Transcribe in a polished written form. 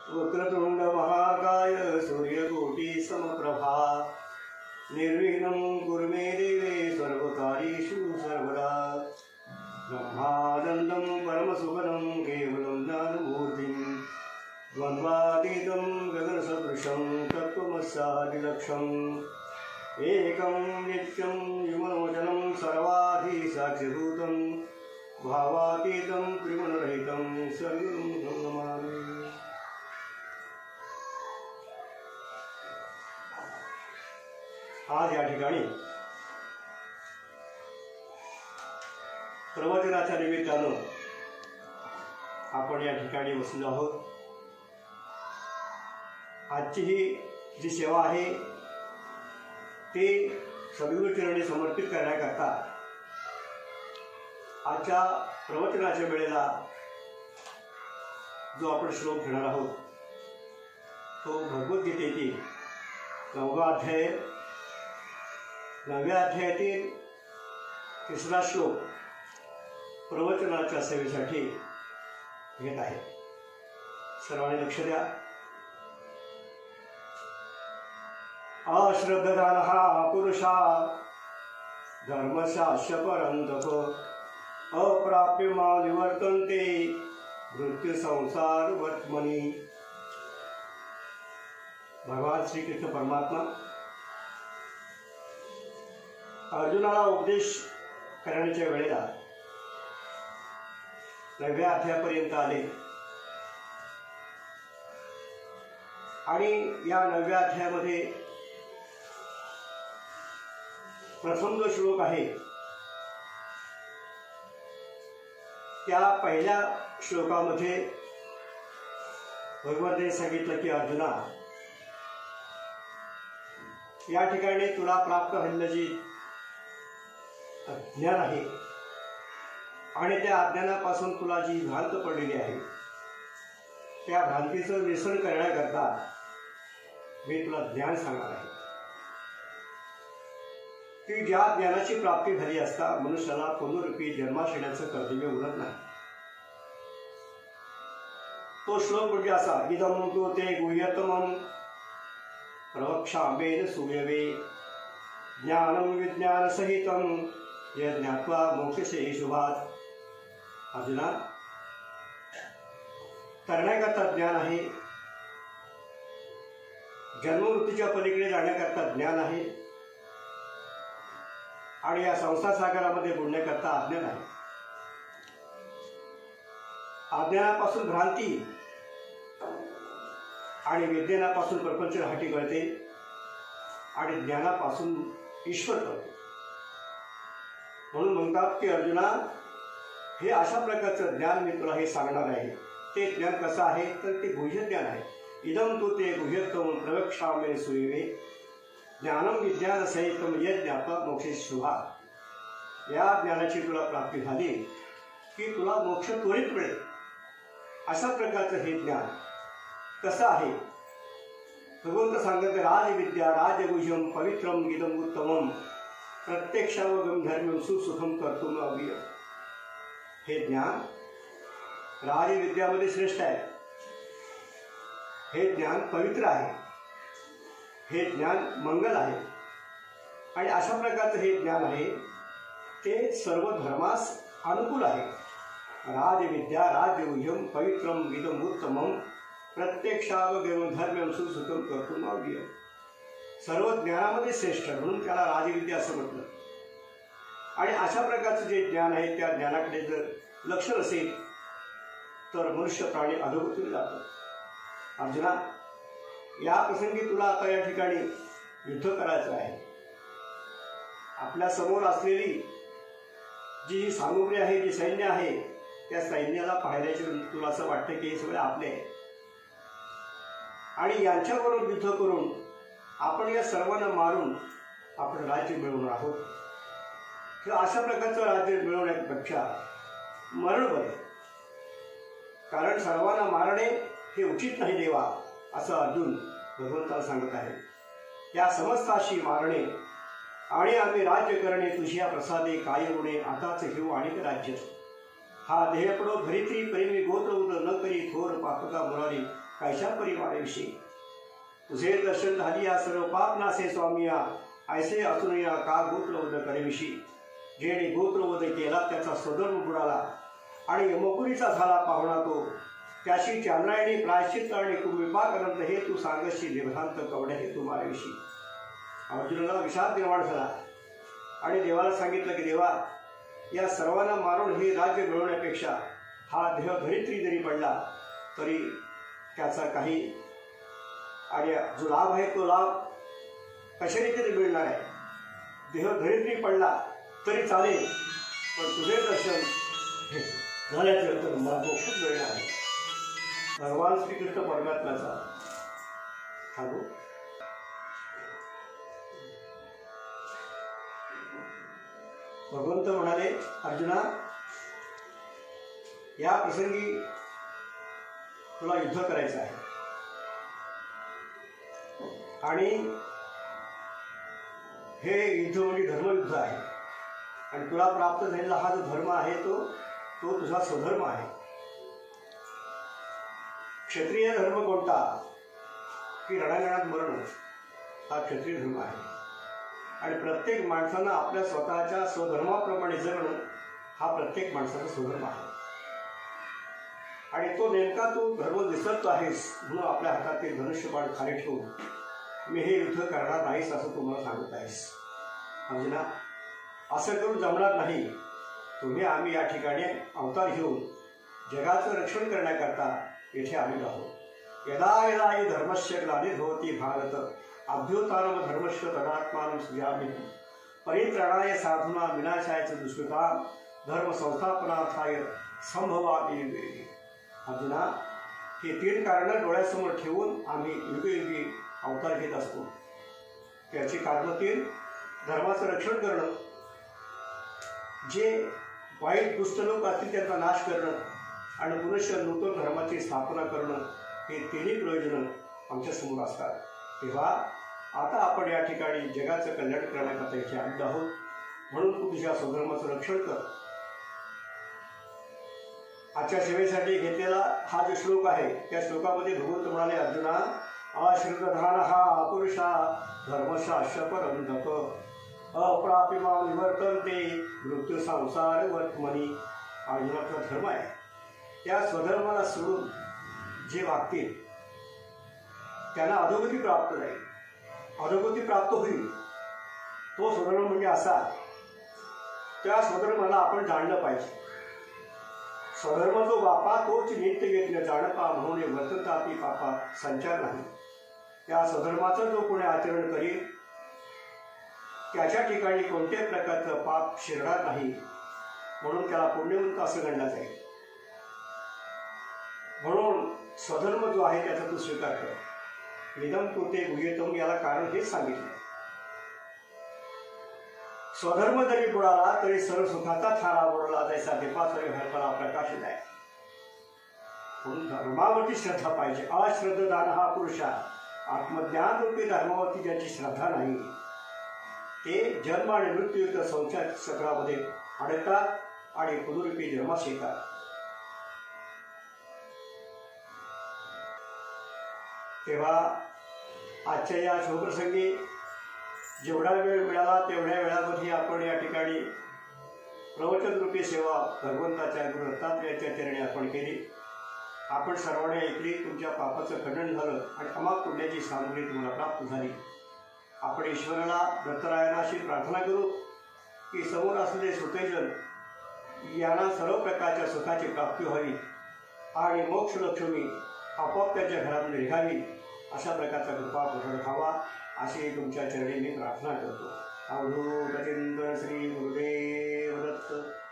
वक्रतुंड महाकाय सूर्यकोटि समप्रभा निर्विघ्नं कुरु मे देवे सर्वकार्येषु सर्वदा। ब्रह्मानन्दं परमसुखदं केवलं ज्ञानमूर्तिं द्वन्द्वातीतं गगनसदृशं तत्त्वमस्यादिलक्ष्यम् एकं नित्यं युगमोचनं सर्वाधिसाक्षिभूतं भावातीतं त्रिगुणरहितं सर्वं नमामि। आज या ठिकाणी प्रवचनाच्या निमित्तानं आपण या ठिकाणी बसलो आहोत। आजची ही जी सेवा आहे ती सद्गुरू चरणी समर्पित करण्याकरता आजच्या प्रवचनाच्या वेळेला जो आपण श्लोक घेणार आहोत तो भगवद्गीतेतील 9वा अध्याय 9व्या अध्यायातील 3रा श्लोक प्रवचनाच्या सेवेसाठी घेत आहे। सर्वांनी लक्ष द्या। अश्रद्धदानः पुरुषा धर्मशास्य परन्तप अप्राप्य मा निवर्तन्ते मृत्यु संसार वर्त्मनि। भगवान श्री कृष्ण परमात्मा अर्जुनाला उपदेश करण्याच्या वेळेला 9व्या अध्यायापर्यंत आले आणि या 9व्या अध्यायामध्ये प्रथम जो श्लोक आहे त्या पहिल्या श्लोकामध्ये भगवंताने सांगितलं की अर्जुना, या ठिकाणी तुला प्राप्त झालेलं जी अज्ञान आहे आणि त्या अज्ञानापासून तुला जी भ्रांत पडलेली आहे त्या भ्रांतीचं निरसन करण्याकरता मी तुला ज्ञान सांगणार आहे की ज्या ज्ञानाची प्राप्ती झाली असता मनुष्याला पुनरुपी जन्मास येण्याचं कर्तव्य उरत नाही। तो श्लोक म्हणजे असा, इदं तु ते गुह्यतमं प्रवक्ष्याम्येन सूयवे ज्ञानं विज्ञानसहितं यज्ञात्वा मोक्षसे शुभात्। अर्जुना, करण्याकरता ज्ञान आहे, जन्ममृत्यूच्या पलीकडे जाण्याकरता ज्ञान आहे आणि या संसार सागरामध्ये बुडण्याकरता अज्ञान आहे। अज्ञानापासून भ्रांती आणि विज्ञानापासून प्रपंच हाती कळते आणि ज्ञानापासून ईश्वर कळते। म्हणून म्हणतात की अर्जुना, हे अशा प्रकारचं ज्ञान मी तुला हे सांगणार आहे। ते ज्ञान कसं आहे तर ते गुह्य ज्ञान आहे। इदं तु ते गुह्यतमं प्रवक्ष्याम्येन सूयवे ज्ञानं विज्ञानसहितं यज्ञात्वा मोक्षे शुभात्। या ज्ञानाची तुला प्राप्ती झाली की तुला मोक्ष त्वरित मिळेल। अशा प्रकारचं हे ज्ञान कसं आहे? भगवंत सांगत, राजविद्या राजगुह्यं पवित्रं इदं उत्तमं प्रत्यक्षावगम धर्म्यं सुसुखं कर्तुम् अव्ययम्। हे ज्ञान राजविद्यामध्ये श्रेष्ठ आहे, हे ज्ञान पवित्र आहे, हे ज्ञान मंगल आहे आणि अशा प्रकारचं हे ज्ञान आहे ते सर्व धर्मास अनुकूल आहे। राजविद्या राजगुह्यं पवित्रं इदं उत्तमं प्रत्यक्षावगम धर्म्यं सुसुखं कर्तुम् अव्ययम्। सर्व ज्ञानामध्ये श्रेष्ठ म्हणून त्याला राजविद्या असं म्हटलं। आणि अशा प्रकारचं जे ज्ञान आहे त्या ज्ञानाकडे जर लक्ष नसेल तर मनुष्य प्राणी अधोगतीला जातो। अर्जुना, या प्रसंगी तुला आता या ठिकाणी युद्ध करायचं आहे। आपल्या समोर असलेली जी सामुग्री आहे, जी सैन्य आहे, त्या सैन्याला पाहिल्याचे तुला असं वाटतं की हे सगळे आपले आहे आणि यांच्याबरोबर युद्ध करून आपण या सर्वांना मारून आपण राज्य मिळवणार आहोत किंवा अशा प्रकारचं राज्य मिळवण्यापेक्षा मरण बरे, कारण सर्वांना मारणे हे उचित नाही देवा, असं अर्जुन भगवंताला सांगत आहे। या समस्ताशी मारणे आणि आम्ही राज्य करणे तुझ्या प्रसादे काय होणे आताच घेऊ आणि राज्य। हा देहपडो धरित्री प्रेमी गोत्र उद न करी थोर पापका मुरारी कैशा परिवाराविषयी तुझे दर्शन झाली या सर्व पाप नासे स्वामिया ऐसे असून या का गोत्रवध करेविषयी जेणे गोत्रवध केला त्याचा स्वधर्म बुडाला आणि यमपुरीचा झाला पाहुणा तो त्याशी चांद्रायणी प्रायश्चित आणि कुंभिपाक अनंत हे तू सांगशी देवधांत कवड्या हे तू मारेविषयी अर्जुनाला विषाद निर्माण झाला आणि देवाला सांगितलं की देवा या सर्वांना मारून हे राज्य मिळवण्यापेक्षा हा देह धरित्री जरी पडला तरी त्याचा काही आणि जो लाभ आहे तो लाभ कशा रीतीने मिळणार आहे. देह धरित्री पडला तरी चालेल पण तुझे दर्शन झाल्यानंतर मला मोक्षच मिळणार आहे. भगवान श्रीकृष्ण परमात्म्याचा सांगू भगवंत म्हणाले अर्जुना या प्रसंगी तुला युद्ध करायचं आहे आणि हे युद्ध म्हणजे धर्मयुद्ध आहे आणि तुला प्राप्त झालेला हा जो धर्म आहे तो तुझा स्वधर्म आहे. क्षत्रिय धर्म कोणता की रणांगणात मरण हा क्षत्रिय धर्म आहे आणि प्रत्येक माणसानं आपल्या स्वतःच्या स्वधर्माप्रमाणे जगणं हा प्रत्येक माणसाचा स्वधर्म आहे आणि तो नेमका तू धर्म विसरतो आहेस म्हणून आपल्या हातातील धनुष्यबाण खाली ठेवून मी हे युद्ध करणार नाहीस असं तू मला सांगत आहेस. अर्जुना असं करून जमणार नाही. तुम्ही आम्ही या ठिकाणी अवतार घेऊन जगाचं रक्षण करण्याकरता येथे आम्ही आहोत. यदा यदा हि धर्मस्य ग्लानिर्भवति भारत अभ्युत्थानं धर्मस्य तदात्मानं सृजाम्यहम् परित्राणाय साधूनां विनाशाय च दुष्कृतां धर्म संस्थापनार्थाय संभवामि युगे. अर्जुना हे 3 कारणं डोळ्यासमोर ठेवून आम्ही युगयुगी अवतार घेत असतो. त्याची कारणं 3 धर्माचं रक्षण करणं, जे वाईट दुष्ट लोक असतील त्यांचा नाश करणं आणि पुनश्च नूतन धर्माची स्थापना करणं हे 3 प्रयोजनं आमच्यासमोर असतात. तेव्हा आता आपण या ठिकाणी जगाचं कल्याण करण्याकरता इथे आलेलो आहोत म्हणून तू तुझ्या स्वधर्माचं रक्षण कर. आजच्या सेवेसाठी घेतलेला हा जो श्लोक आहे त्या श्लोकामध्ये भगवंत म्हणाले अर्जुना अश्रद्धान हा पुरुषा धर्मशास्त्र परंतप अप्रापिमा निवर्तन्ते मृत्यू संसार वर्तमनी. अर्जुनाचा धर्म आहे त्या स्वधर्माला सोडून जे वागतील त्यांना अधोगती प्राप्त जाईल, अधोगती प्राप्त होईल. तो स्वधर्म म्हणजे असा त्या स्वधर्माला आपण जाणलं पाहिजे. स्वधर्म जो बापा तोच नित्य यज्ञ जाणपा म्हणून वर्ततापी पापा संचार नाही. त्या स्वधर्माचं जो कोणी आचरण करील त्याच्या ठिकाणी कोणत्याही प्रकारचं पाप शिरणार नाही म्हणून त्याला पुण्यवंत असं गणलं जाईल. म्हणून स्वधर्म जो आहे त्याचा तू स्वीकार कर. निदम कृते गुह्यतम याला कारण हेच सांगितलं. स्वधर्म जरी बुडाला तरी सर्व सुखाचा थारा बुडला जैसा दीपासरी हरपला प्रकाशित आहे. म्हणून धर्मावरती श्रद्धा पाहिजे. अश्रद्धान हा पुरुषा आत्मज्ञान रूपी धर्मावरती ज्याची श्रद्धा नाही ते जन्म आणि मृत्यूयुक्त संसार चक्रामध्ये अडकतात आणि पुनरुपी जन्मास येतात. तेव्हा आजच्या या शुभप्रसंगी जेवढा वेळ मिळाला तेवढ्या वेळामध्ये आपण या ठिकाणी प्रवचनरूपी सेवा भगवंताच्या गुरु दत्तात्रेयाच्या चरणी अर्पण केली. आपण सर्वांनी ऐकली. तुमच्या पापाचं खंडन झालं आणि अमाप पुण्याची सामग्री तुम्हाला प्राप्त झाली. आपण ईश्वराला दत्तरायांना अशी प्रार्थना करू की समोर असलेले श्रोतेजन यांना सर्व प्रकारच्या सुखाची प्राप्ती व्हावी आणि मोक्षलक्ष्मी आपोआप त्यांच्या घरातून निघावी अशा प्रकारचा कृपा प्रसाद व्हावा अशी तुमच्या चरणी मी प्रार्थना करतो. अवधूत चिंतन श्री गुरुदेव दत्त.